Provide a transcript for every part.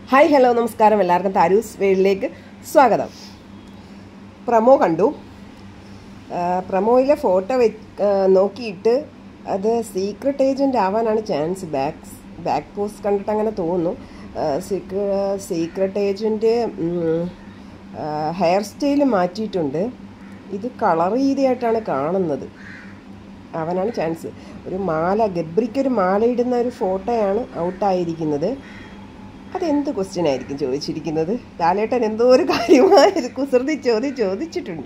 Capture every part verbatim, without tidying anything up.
Hi hello നമസ്കാരം, എല്ലാവർക്കും താരൂസ് വേൾഡിലേക്ക് സ്വാഗതം. പ്രമോ കണ്ടു. പ്രമോയിലെ ഫോട്ടോ വെ നോക്കിയിട്ട് അത് സീക്രട്ട് ഏജൻറ്റ് ആവാനാണ് ചാൻസ്. ബാക്ക് ബാക്ക് പോസ്റ്റ് കണ്ടിട്ട് അങ്ങനെ തോന്നുന്നു. സീക്രട്ട് ഏജൻറ്റ് ഹെയർ സ്റ്റൈൽ മാറ്റിയിട്ടുണ്ട്. ഇത് കളർ രീതിയായിട്ടാണ് കാണുന്നത്. അവനാണ് ചാൻസ്. ഒരു മാല, ഗബ്രിക്കൊരു മാല ഇടുന്ന ഒരു ഫോട്ടോയാണ് ഔട്ടായിരിക്കുന്നത്. അതെന്ത് ക്വസ്റ്റ്യൻ ആയിരിക്കും ചോദിച്ചിരിക്കുന്നത്? ലാലേട്ടൻ എന്തോ ഒരു കാര്യമായ കുസൃതി ചോദ്യം ചോദിച്ചിട്ടുണ്ട്.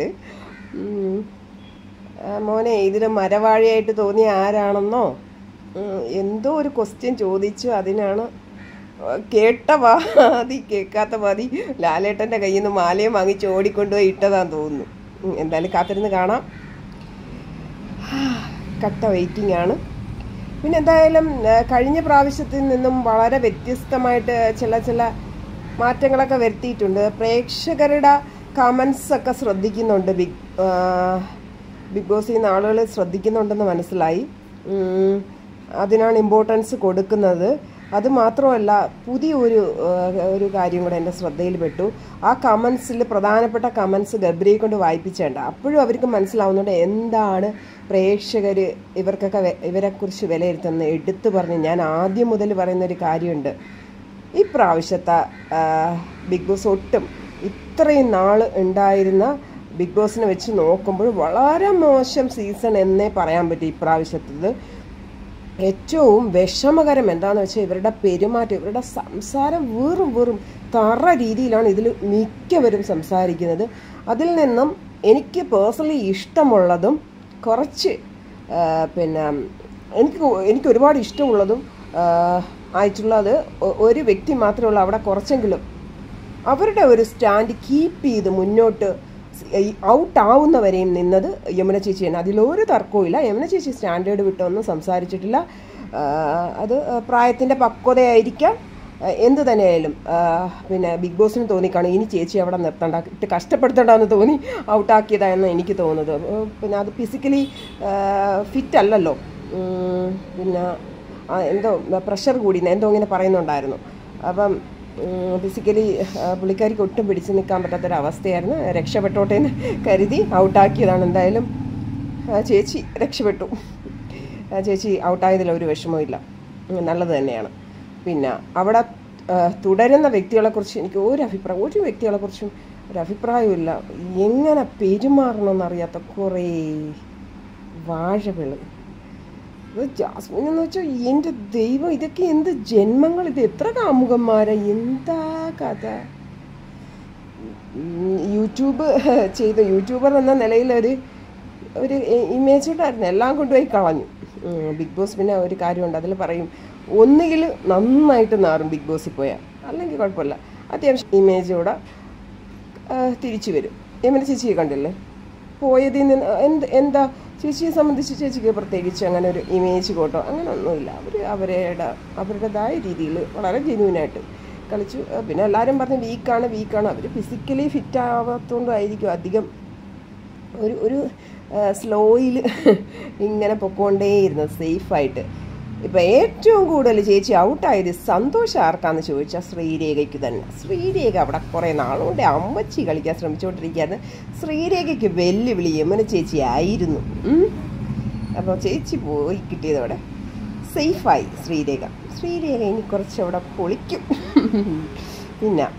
മോനെ, ഇതിൽ മരവാഴിയായിട്ട് തോന്നിയ ആരാണെന്നോ എന്തോ ഒരു ക്വസ്റ്റ്യൻ ചോദിച്ചു. അതിനാണ് കേട്ട വാതി കേൾക്കാത്ത വാതി ലാലേട്ടൻ്റെ കയ്യിൽ നിന്ന് മാലയും വാങ്ങിച്ച് ഓടിക്കൊണ്ടുപോയി ഇട്ടതാന്ന് തോന്നുന്നു. എന്തായാലും കാത്തിരുന്ന് കാണാം. കട്ട വെയിറ്റിംഗ് ആണ്. പിന്നെ എന്തായാലും കഴിഞ്ഞ പ്രാവശ്യത്തിൽ നിന്നും വളരെ വ്യത്യസ്തമായിട്ട് ചില ചില മാറ്റങ്ങളൊക്കെ വരുത്തിയിട്ടുണ്ട്. പ്രേക്ഷകരുടെ കമൻസൊക്കെ ശ്രദ്ധിക്കുന്നുണ്ട്. ബിഗ് ബിഗ് ബോസിൽ നിന്ന് ആളുകൾ ശ്രദ്ധിക്കുന്നുണ്ടെന്ന് മനസ്സിലായി. അതിനാണ് ഇമ്പോർട്ടൻസ് കൊടുക്കുന്നത്. അതുമാത്രമല്ല, പുതിയൊരു ഒരു കാര്യം കൂടെ എൻ്റെ ശ്രദ്ധയിൽപ്പെട്ടു. ആ കമൻസിൽ പ്രധാനപ്പെട്ട കമൻസ് ഗബ്രിയെ കൊണ്ട് വായിപ്പിച്ചേണ്ട. അപ്പോഴും അവർക്ക് മനസ്സിലാവുന്നുണ്ട് എന്താണ് പ്രേക്ഷകർ ഇവർക്കൊക്കെ ഇവരെക്കുറിച്ച് വിലയിരുത്തുന്നത്. എടുത്തു പറഞ്ഞ് ഞാൻ ആദ്യം മുതൽ പറയുന്നൊരു കാര്യമുണ്ട്. ഈ പ്രാവശ്യത്തെ ബിഗ് ബോസ് ഒട്ടും ഇത്രയും നാൾ ഉണ്ടായിരുന്ന ബിഗ് ബോസിനെ വെച്ച് നോക്കുമ്പോൾ വളരെ മോശം സീസൺ എന്നേ പറയാൻ പറ്റും. ഇപ്രാവശ്യത്തത് ഏറ്റവും വിഷമകരം എന്താണെന്ന് വെച്ചാൽ ഇവരുടെ പെരുമാറ്റം, ഇവരുടെ സംസാരം വെറും വെറും തറ രീതിയിലാണ് ഇതിൽ മിക്കവരും സംസാരിക്കുന്നത്. അതിൽ നിന്നും എനിക്ക് പേഴ്സണലി ഇഷ്ടമുള്ളതും കുറച്ച് പിന്നെ എനിക്ക് എനിക്ക് ഒരുപാട് ഇഷ്ടമുള്ളതും ആയിട്ടുള്ളത് ഒരു വ്യക്തി മാത്രമേ ഉള്ളൂ. അവിടെ കുറച്ചെങ്കിലും അവരുടെ ഒരു സ്റ്റാൻഡ് കീപ്പ് ചെയ്ത് മുന്നോട്ട് ഔട്ട് ആവുന്നവരെയും നിന്നത് യമുന ചേച്ചിയാണ്. അതിലൊരു തർക്കവുമില്ല. യമുന ചേച്ചി സ്റ്റാൻഡേർഡ് വിട്ടൊന്നും സംസാരിച്ചിട്ടില്ല. അത് പ്രായത്തിൻ്റെ പക്വതയായിരിക്കാം. എന്ത് തന്നെയായാലും പിന്നെ ബിഗ് ബോസിന് തോന്നിക്കാണും ഇനി ചേച്ചി അവിടെ നിർത്തണ്ട, ഇട്ട് കഷ്ടപ്പെടുത്തണ്ടെന്ന് തോന്നി ഔട്ടാക്കിയതാണെന്ന് എനിക്ക് തോന്നുന്നത്. പിന്നെ അത് ഫിസിക്കലി ഫിറ്റ് അല്ലല്ലോ. പിന്നെ എന്തോ പ്രഷർ കൂടി എന്തോ ഇങ്ങനെ പറയുന്നുണ്ടായിരുന്നു. അപ്പം ഫിസിക്കലി പുള്ളിക്കാരിക്ക് ഒട്ടും പിടിച്ചു നിൽക്കാൻ പറ്റാത്തൊരവസ്ഥയായിരുന്നു. രക്ഷപ്പെട്ടോട്ടേന്ന് കരുതി ഔട്ടാക്കിയതാണ്. എന്തായാലും ചേച്ചി രക്ഷപ്പെട്ടു. ചേച്ചി ഔട്ടായതിൽ ഒരു വിഷമവും ഇല്ല, നല്ലത് തന്നെയാണ്. പിന്നെ അവിടെ തുടരുന്ന വ്യക്തികളെക്കുറിച്ച് എനിക്ക് ഒരു അഭിപ്രായം ഒരു വ്യക്തികളെക്കുറിച്ചും ഒരു അഭിപ്രായമില്ല. എങ്ങനെ പെരുമാറണമെന്നറിയാത്ത കുറേ വാഴകൾ. ജാസ്മിൻ എന്ന് വെച്ചാൽ എൻ്റെ ദൈവം, ഇതൊക്കെ എന്ത് ജന്മങ്ങൾ, ഇത് എത്ര കാമുകന്മാരാ, എന്താ കഥ. യൂട്യൂബ് ചെയ്ത യൂട്യൂബർ എന്ന നിലയിൽ ഒരു ഒരു ഇമേജ് ഉണ്ടായിരുന്നു, എല്ലാം കൊണ്ടുപോയി കളഞ്ഞു ബിഗ് ബോസ്. പിന്നെ ഒരു കാര്യമുണ്ട്, അതിൽ പറയും ഒന്നുകിൽ നന്നായിട്ട് നാറും ബിഗ് ബോസിൽ പോയാൽ, അല്ലെങ്കിൽ കുഴപ്പമില്ല, അത്യാവശ്യം ഇമേജോടെ തിരിച്ചു വരും. യമുന ചേച്ചിയെ കണ്ടില്ലേ പോയതിൽ നിന്ന് എന്ത് എന്താ ചേച്ചിയെ സംബന്ധിച്ച് ചേച്ചിക്ക് പ്രത്യേകിച്ച് അങ്ങനെ ഒരു ഇമേജ് കോട്ടോ അങ്ങനെ ഒന്നുമില്ല. അവർ അവരുടെ അവരുടേതായ രീതിയിൽ വളരെ ജെന്യൂനായിട്ട് കളിച്ചു. പിന്നെ എല്ലാവരും പറഞ്ഞ് വീക്കാണ് വീക്കാണ് അവർ ഫിസിക്കലി ഫിറ്റ് ആവാത്തതുകൊണ്ടായിരിക്കും അധികം ഒരു ഒരു സ്ലോയിൽ ഇങ്ങനെ പൊക്കോണ്ടേയിരുന്നത് സേഫായിട്ട്. ഇപ്പം ഏറ്റവും കൂടുതൽ ചേച്ചി ഔട്ടായത് സന്തോഷം ആർക്കാന്ന് ചോദിച്ചാൽ ശ്രീരേഖയ്ക്ക് തന്നെ. ശ്രീരേഖ അവിടെ കുറേ നാളുകൊണ്ട് അമ്മച്ചി കളിക്കാൻ ശ്രമിച്ചുകൊണ്ടിരിക്കുകയായിരുന്നു. ശ്രീരേഖയ്ക്ക് വെല്ലുവിളി യമുന ചേച്ചി ആയിരുന്നു. അപ്പോൾ ചേച്ചി പോയി കിട്ടിയതോടെ സേഫായി ശ്രീരേഖ. ശ്രീരേഖ ഇനി കുറച്ചവിടെ പൊളിക്കും. പിന്നെ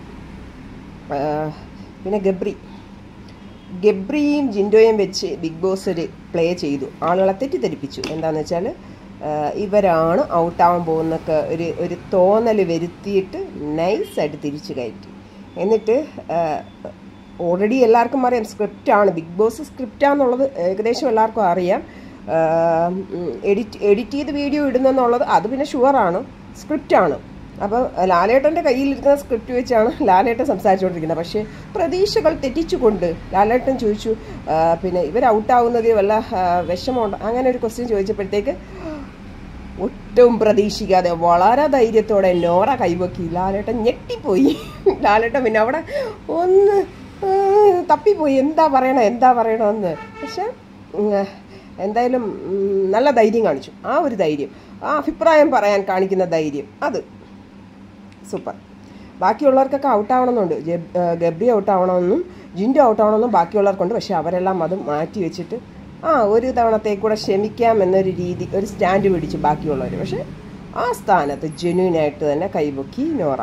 പിന്നെ ഗബ്രി ഗബ്രിയും ജിൻഡോയും വെച്ച് ബിഗ് ബോസ് ഒരു പ്ലേ ചെയ്തു. ആളുകളെ തെറ്റിദ്ധരിപ്പിച്ചു. എന്താണെന്ന് വെച്ചാൽ ഇവരാണ് ഔട്ടാവാൻ പോകുന്നൊക്കെ ഒരു ഒരു തോന്നൽ വരുത്തിയിട്ട് നൈസായിട്ട് തിരിച്ചു കയറ്റി. എന്നിട്ട് ഓൾറെഡി എല്ലാവർക്കും അറിയാം സ്ക്രിപ്റ്റാണ്, ബിഗ് ബോസ് സ്ക്രിപ്റ്റാന്നുള്ളത് ഏകദേശം എല്ലാവർക്കും അറിയാം. എഡിറ്റ് എഡിറ്റ് ചെയ്ത് വീഡിയോ ഇടുന്നെന്നുള്ളത് അത് പിന്നെ ഷുവറാണ്, സ്ക്രിപ്റ്റാണ്. അപ്പോൾ ലാലേട്ടൻ്റെ കയ്യിലിരിക്കുന്ന സ്ക്രിപ്റ്റ് വെച്ചാണ് ലാലേട്ടൻ സംസാരിച്ചുകൊണ്ടിരിക്കുന്നത്. പക്ഷേ പ്രതീക്ഷകൾ തെറ്റിച്ചുകൊണ്ട് ലാലേട്ടൻ ചോദിച്ചു, പിന്നെ ഇവർ ഔട്ടാവുന്നതിൽ വല്ല വിഷമമുണ്ടോ അങ്ങനെ ഒരു ക്വസ്റ്റ്യൻ ചോദിച്ചപ്പോഴത്തേക്ക് ഒട്ടും പ്രതീക്ഷിക്കാതെ വളരെ ധൈര്യത്തോടെ നോറ കൈവക്കി. ലാലേട്ടൻ ഞെട്ടിപ്പോയി. ലാലേട്ടൻ പിന്നെ അവിടെ ഒന്ന് തപ്പിപ്പോയി, എന്താ പറയണം എന്താ പറയണമെന്ന്. പക്ഷെ എന്തായാലും നല്ല ധൈര്യം കാണിച്ചു. ആ ഒരു ധൈര്യം, ആ അഭിപ്രായം പറയാൻ കാണിക്കുന്ന ധൈര്യം, അത് സൂപ്പർ. ബാക്കിയുള്ളവർക്കൊക്കെ ഔട്ടാവണമെന്നുണ്ട്. ഗബ്രി ഔട്ടാവണമെന്നും ജിൻഡോ ഔട്ടാവണമെന്നും ബാക്കിയുള്ളവർക്കുണ്ട്. പക്ഷെ അവരെല്ലാം അത് മാറ്റി വെച്ചിട്ട് ആ ഒരു തവണത്തേക്കൂടെ ക്ഷമിക്കാം എന്നൊരു രീതി ഒരു സ്റ്റാൻഡ് പിടിച്ചു ബാക്കിയുള്ളവർ. പക്ഷെ ആ സ്ഥാനത്ത് ജെന്യൂനായിട്ട് തന്നെ കൈപൊക്കി നോറ.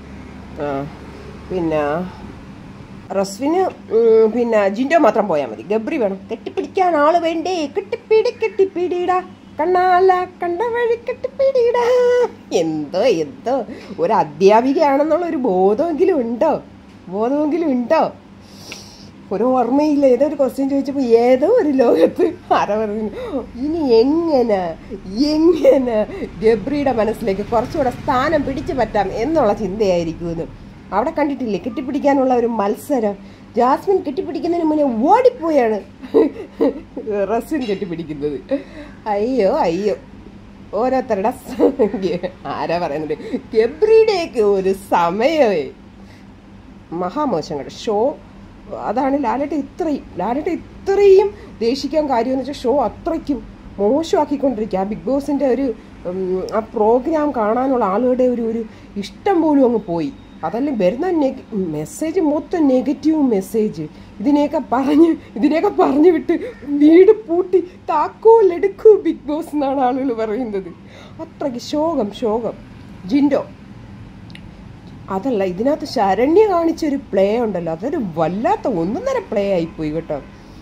പിന്നെ റസ്വിന് പിന്നെ ജിൻഡോ മാത്രം പോയാൽ മതി. ഗബ്രി വേണം. കെട്ടിപ്പിടിക്കാൻ ആള് വേണ്ടേ? കെട്ടിപ്പിടി കെട്ടിപ്പിടിടാ കണ്ണാല കണ്ട വഴി കെട്ടിപ്പിടിടാ. എന്തോ എന്തോ ഒരു അധ്യാപികയാണെന്നുള്ള ഒരു ബോധമെങ്കിലും ഉണ്ടോ? ബോധമെങ്കിലും ഉണ്ടോ? ഒരു ഓർമ്മയില്ല. ഏതോ ഒരു ക്വസ്റ്റ്യൻ ചോദിച്ചപ്പോൾ ഏതോ ഒരു ലോകത്ത് ആരാ പറഞ്ഞു, ഇനി എങ്ങനെ എങ്ങനെ ഗബ്രിയുടെ മനസ്സിലേക്ക് കുറച്ചുകൂടെ സ്ഥാനം പിടിച്ചു പറ്റാം എന്നുള്ള ചിന്തയായിരിക്കുമെന്ന്. അവിടെ കണ്ടിട്ടില്ലേ കെട്ടിപ്പിടിക്കാനുള്ള ഒരു മത്സരം. ജാസ്മിൻ കെട്ടിപ്പിടിക്കുന്നതിന് മുന്നേ ഓടിപ്പോയാണ് റസ്വിൻ കെട്ടിപ്പിടിക്കുന്നത്. അയ്യോ അയ്യോ ഓരോരുത്തരുടെ ആരാ പറയുന്നത് ഗബ്രിയുടെയൊക്കെ ഒരു സമയമേ മഹാമോശം കേട്ടോ. ഷോ അതാണ് ലാലേട്ട ഇത്രയും ലാലേട്ട ഇത്രയും ദേഷിക്കാൻ കാര്യമെന്ന് വെച്ചാൽ ഷോ അത്രയ്ക്കും മോശമാക്കിക്കൊണ്ടിരിക്കുക. ആ ബിഗ് ബോസിൻ്റെ ഒരു ആ പ്രോഗ്രാം കാണാനുള്ള ആളുകളുടെ ഒരു ഒരു ഇഷ്ടം പോലും അങ്ങ് പോയി. അതല്ല വരുന്ന നെഗ മെസ്സേജ് മൊത്തം നെഗറ്റീവ് മെസ്സേജ്. ഇതിനെയൊക്കെ പറഞ്ഞ് ഇതിനെയൊക്കെ പറഞ്ഞു വിട്ട് വീട് പൂട്ടി താക്കോലെടുക്കൂ ബിഗ് ബോസ് എന്നാണ് ആളുകൾ പറയുന്നത്. അത്രയ്ക്ക് ശോകം ശോകം. ജിൻഡോ അതല്ല ഇതിനകത്ത് ശരണ്യ കാണിച്ചൊരു പ്ലേ ഉണ്ടല്ലോ, അതൊരു വല്ലാത്ത ഒന്നൊന്നര പ്ലേ ആയിപ്പോയി കേട്ടോ.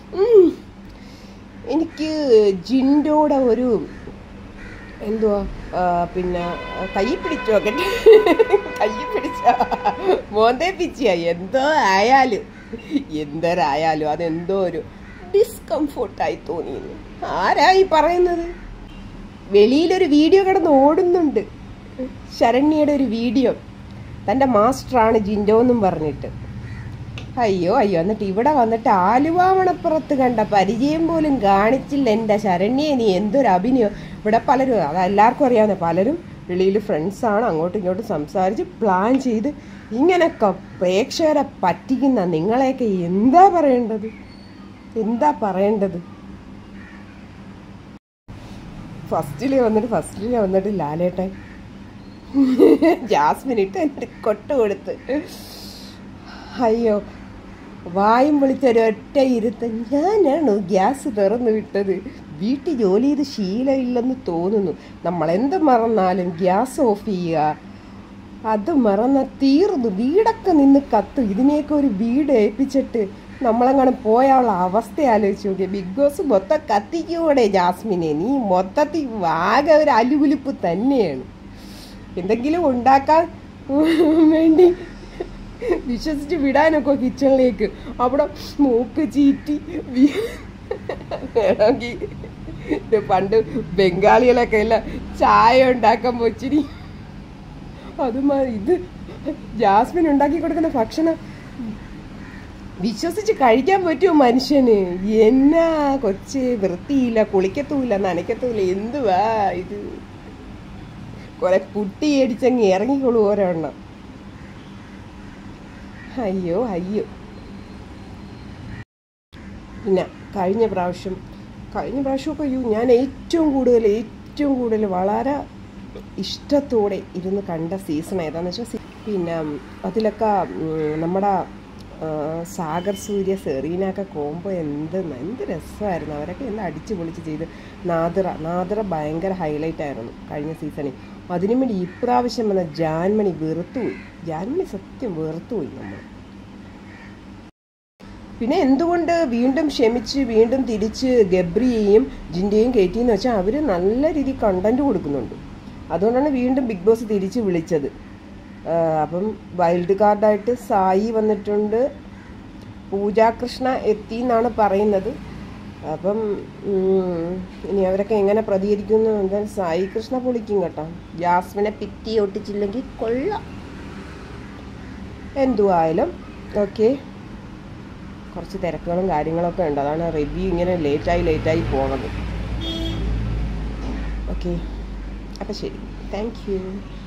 എനിക്ക് ജിൻഡോയുടെ ഒരു എന്തുവാ പിന്നെ കൈ പിടിച്ചു നോക്കട്ടെ കൈ പിടിച്ച മോന്തേ പിച്ചിയ എന്തോ ആയാലും എന്തോരായാലും അതെന്തോ ഒരു ഡിസ്കംഫോർട്ടായി തോന്നിയിരുന്നു. ആരായി പറയുന്നത്? വെളിയിലൊരു വീഡിയോ കിടന്ന് ഓടുന്നുണ്ട്, ശരണ്യയുടെ ഒരു വീഡിയോ. തൻ്റെ മാസ്റ്ററാണ് ജിൻഡോ എന്നും പറഞ്ഞിട്ട്. അയ്യോ അയ്യോ എന്നിട്ട് ഇവിടെ വന്നിട്ട് ആലുവ മണപ്പുറത്ത് കണ്ട പരിചയം പോലും കാണിച്ചില്ല എൻ്റെ ശരണ്യെ. നീ എന്തൊരു അഭിനയം. ഇവിടെ പലരും അതെല്ലാവർക്കും അറിയാവുന്ന പലരും വെളിയിൽ ഫ്രണ്ട്സാണ്, അങ്ങോട്ടും ഇങ്ങോട്ടും സംസാരിച്ച് പ്ലാൻ ചെയ്ത് ഇങ്ങനെയൊക്കെ പ്രേക്ഷകരെ പറ്റിക്കുന്ന നിങ്ങളെയൊക്കെ എന്താ പറയേണ്ടത്? എന്താ പറയേണ്ടത്? ഫസ്റ്റില് വന്നിട്ട് ഫസ്റ്റില് വന്നിട്ട് ലാലേട്ടൻ ജാസ്മിൻ ഇട്ട് എന്നിട്ട് കൊട്ട് കൊടുത്ത് അയ്യോ വായും വിളിച്ചൊരൊറ്റ ഇരുത്ത്. ഞാനാണോ ഗ്യാസ് തുറന്നു വിട്ടത്? വീട്ടിൽ ജോലി ചെയ്ത് ശീലമില്ലെന്ന് തോന്നുന്നു. നമ്മളെന്ത് മറന്നാലും ഗ്യാസ് ഓഫ് ചെയ്യുക, അത് മറന്ന തീർന്നു. വീടൊക്കെ നിന്ന് കത്തും. ഇതിനെയൊക്കെ ഒരു വീട് ഏൽപ്പിച്ചിട്ട് നമ്മളങ്ങനെ പോയാലുള്ള അവസ്ഥ ആലോചിച്ച് നോക്കിയാൽ ബിഗ് ബോസ് മൊത്തം കത്തിക്കൂടെ ജാസ്മിനെ? നീ മൊത്തത്തിൽ ആകെ ഒരു അലുകുലിപ്പ് തന്നെയാണ്. എന്തെങ്കിലും ഉണ്ടാക്കാൻ വേണ്ടി വിശ്വസിച്ച് വിടാനൊക്കെ കിച്ചണിലേക്ക് അവിടെ മൂക്ക് ചീറ്റി വേണമെങ്കിൽ പണ്ട് ബംഗാളികളൊക്കെ എല്ലാം ചായ ഉണ്ടാക്കാൻ പോച്ചിരി അതുമാ ഇത് ജാസ്മിൻ ഉണ്ടാക്കി കൊടുക്കുന്ന ഭക്ഷണം വിശ്വസിച്ച് കഴിക്കാൻ പറ്റുമോ മനുഷ്യന്? എന്നാ കൊച്ച് വൃത്തിയില്ല, കുളിക്കത്തുമില്ല, നനയ്ക്കത്തുമില്ല. എന്തുവാ ഇത്? കുറെ പുട്ടി അടിച്ചങ്ങ് ഇറങ്ങിക്കൊള്ളു ഓരോണ്ണം. അയ്യോ അയ്യോ. പിന്നെ കഴിഞ്ഞ പ്രാവശ്യം കഴിഞ്ഞ പ്രാവശ്യമൊക്കെ അയ്യോ ഞാൻ ഏറ്റവും കൂടുതൽ ഏറ്റവും കൂടുതൽ വളരെ ഇഷ്ടത്തോടെ ഇരുന്ന് കണ്ട സീസൺ ഏതാണെന്ന് വെച്ചാൽ പിന്നെ അതിലൊക്കെ നമ്മുടെ സാഗർ സൂര്യ സെറീനൊക്കെ കോമ്പോ എന്ത് എന്ത് രസമായിരുന്നു. അവരൊക്കെ എല്ലാം അടിച്ചു പൊളിച്ച് ചെയ്ത്. നാദിറ നാദിറ ഭയങ്കര ഹൈലൈറ്റ് ആയിരുന്നു കഴിഞ്ഞ സീസണിൽ. അതിനു വേണ്ടി ഇപ്രാവശ്യം വന്ന ജാൻമണി വെറുത്തുപോയി. ജാൻമണി സത്യം വെറുത്തുപോയി നമ്മൾ. പിന്നെ എന്തുകൊണ്ട് വീണ്ടും ക്ഷമിച്ച് വീണ്ടും തിരിച്ച് ഗബ്രിയെയും ജിൻഡയെയും കയറ്റിയെന്ന് വെച്ചാൽ അവർ നല്ല രീതിയിൽ കണ്ടന്റ് കൊടുക്കുന്നുണ്ട്. അതുകൊണ്ടാണ് വീണ്ടും ബിഗ് ബോസ് തിരിച്ച് വിളിച്ചത്. അപ്പം വൈൽഡ് കാർഡായിട്ട് സായി വന്നിട്ടുണ്ട്, പൂജാകൃഷ്ണ എത്തി എന്നാണ് പറയുന്നത്. അപ്പം ഇനി അവരൊക്കെ എങ്ങനെ പ്രതികരിക്കുന്നു എന്തായാലും സായി കൃഷ്ണ പൊളിക്കും കേട്ടോ. ജാസ്മിനെ പിറ്റി ഒട്ടിച്ചില്ലെങ്കിൽ കൊള്ളാം. എന്തുവായാലും ഓക്കെ, കുറച്ച് തിരക്കുകളും കാര്യങ്ങളൊക്കെ ഉണ്ട്. അതാണ് റിവ്യൂ ഇങ്ങനെ ലേറ്റായി ലേറ്റായി പോണത്. ഓക്കെ അപ്പം ശരി, താങ്ക് യു.